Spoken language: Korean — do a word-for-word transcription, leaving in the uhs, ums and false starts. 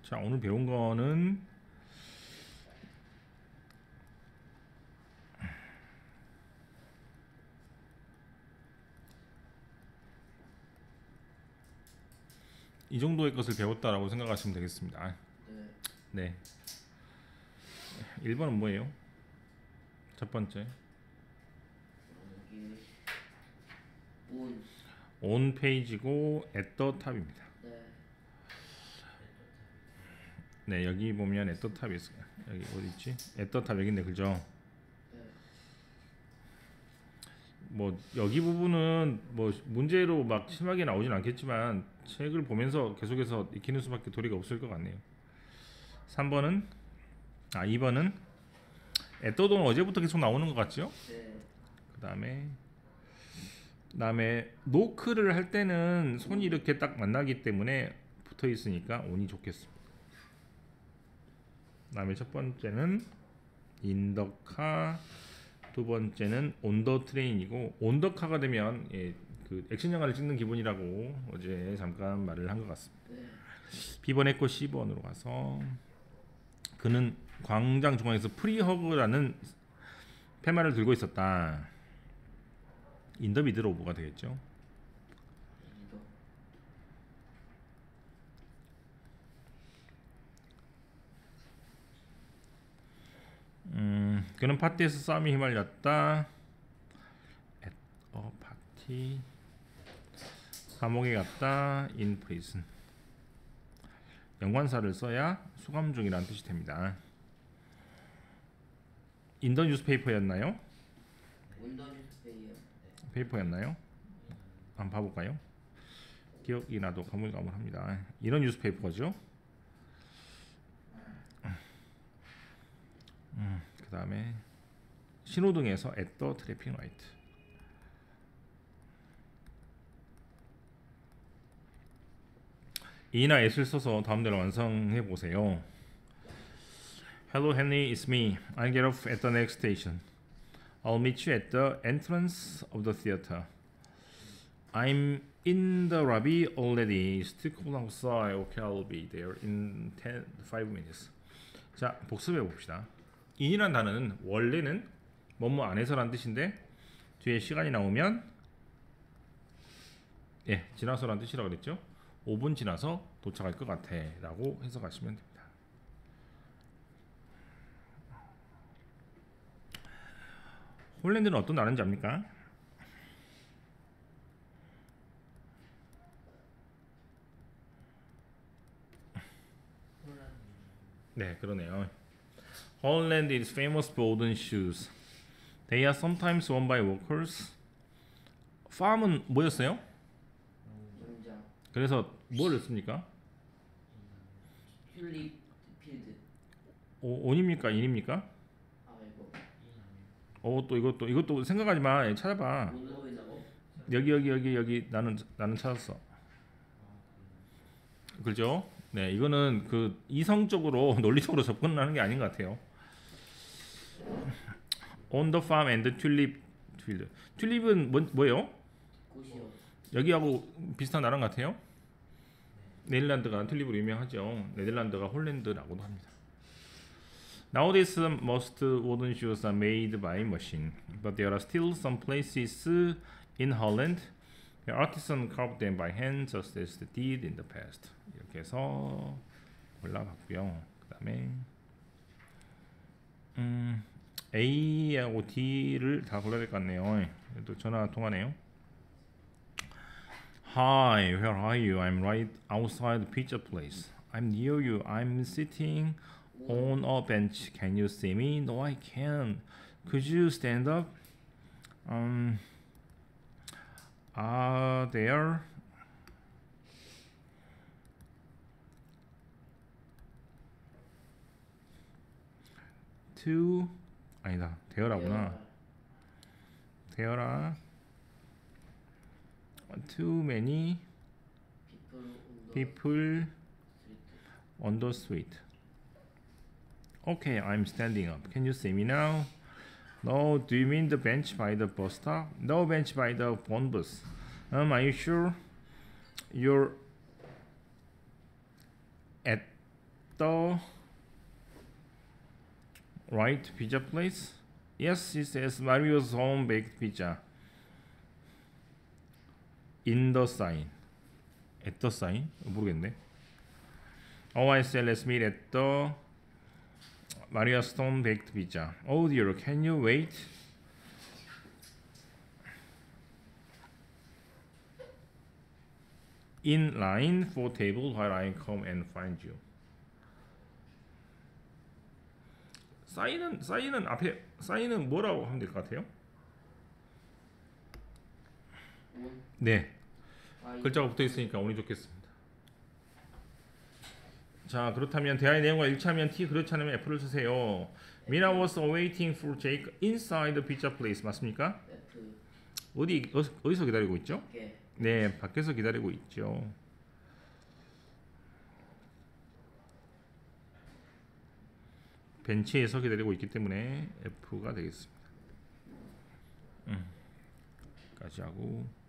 자, 오늘 배운 거는 이 정도의 것을 배웠다라고 생각하시면 되겠습니다. 네. 네. 일 번은 뭐예요? 첫 번째. 여기 온. on 페이지고 at the top입니다. 네. 네, 여기 보면 at the top 있어요. 여기 어디 있지? at the top 여기 있네, 그죠? 네. 뭐 여기 부분은 뭐 문제로 막 심하게 나오진 않겠지만 책을 보면서 계속해서 익히는 수밖에 도리가 없을 것 같네요. 삼 번은 아 이 번은 에떠돈 어제부터 계속 나오는 것 같죠? 네. 그 다음에 그다음에 노크를 할 때는 손이 이렇게 딱 만나기 때문에 붙어 있으니까 온이 좋겠습니다. 그다음에 첫 번째는 in the car, 두 번째는 on the train이고 on the car가 되면 예, 그 액션 영화를 찍는 기분이라고 어제 잠깐 말을 한 것 같습니다. 네. 비 번 했고 시 번으로 가서 그는 광장 중앙에서 프리허그라는 팻말을 들고 있었다. 인더 미들 오브가 되겠죠. 이거. 음, 그는 파티에서 싸움이 휘말렸다. at a party. 감옥에 갔다. in prison. 연관사를 써야 수감 중이라는 뜻이 됩니다. in the newspaper였나요? 온더뉴스페이어. 페이퍼였나요? 한번 봐볼까요? 기억이 나도 가물가물합니다. 이런 뉴스페이퍼죠. 음, 그 다음에 신호등에서 at the traffic light. 이나 at을 써서 다음대로 완성해 보세요. Hello Henry, it's me. I'll get off at the next station. I'll meet you at the entrance of the theater. I'm in the lobby already. Still cold outside. Okay, I'll be there in ten, five minutes. 자, 복습해 봅시다. in이란 단어는 원래는 뭐뭐 안에서란 뜻인데 뒤에 시간이 나오면 예, 지나서란 뜻이라고 그랬죠. 오 분 지나서 도착할 것 같아 라고 해석하시면 됩니다. 홀랜드는 어떤 나라인지 압니까? 네, 그러네요. Holland is famous for wooden shoes. They are sometimes worn by workers. farm은 뭐였어요? 농장. 그래서 뭘 했습니까? 튤립 필드. 오, on입니까? in입니까? 아 이거. 어, 또 이것도 이것도 생각하지 마. 예, 찾아봐. 온더의 작업. 여기 여기 여기 여기 나는 나는 찾았어. 그죠? 네, 이거는 그 이성적으로 논리적으로 접근하는 게 아닌 것 같아요. On the farm and the tulip field. 튤립은 뭐, 뭐예요? 꽃이요. 여기하고 비슷한 나라 같아요. 네덜란드가 튤립으로 유명하죠. 네덜란드가 홀랜드라고도 합니다. Nowadays, most wooden shoes are made by machine, but there are still some places in Holland where artisans carve them by hand, just as they did in the past. 이렇게 해서 골라봤고요. 그 다음에 음, A하고 D를 다 골라야 될 것 같네요. 또 전화 통화네요. Hi, where are you? I'm right outside the pizza place. I'm near you. I'm sitting on a bench. Can you see me? No, I can't. Could you stand up? Um, are there two? 아니다. 되어라구나. 되어라. Too many people on the street. Okay, I'm standing up. Can you see me now? No, do you mean the bench by the bus stop? No, bench by the phone bus. Um, are you sure? You're at the right pizza place? Yes, it says Mario's home baked pizza. In the sign. At the sign? 모르겠네. Oh, I said let's meet at the Maria's home baked pizza. Oh dear, can you wait? In line for table while I come and find you. 사인은 사인은 앞에 사인은 뭐라고 하면 될 것 같아요? 온. 네, 아이. 글자가 붙어 있으니까 운이 좋겠습니다. 자, 그렇다면 대화의 내용과 일치하면 T, 그렇지 않으면 F를 쓰세요. Mina was waiting for Jake inside the pizza place. 맞습니까? F. 어디 어, 어디서 기다리고 있죠? 밖에. 네, 밖에서 기다리고 있죠. 벤치에서 기다리고 있기 때문에 F가 되겠습니다. 음, 까지 하고.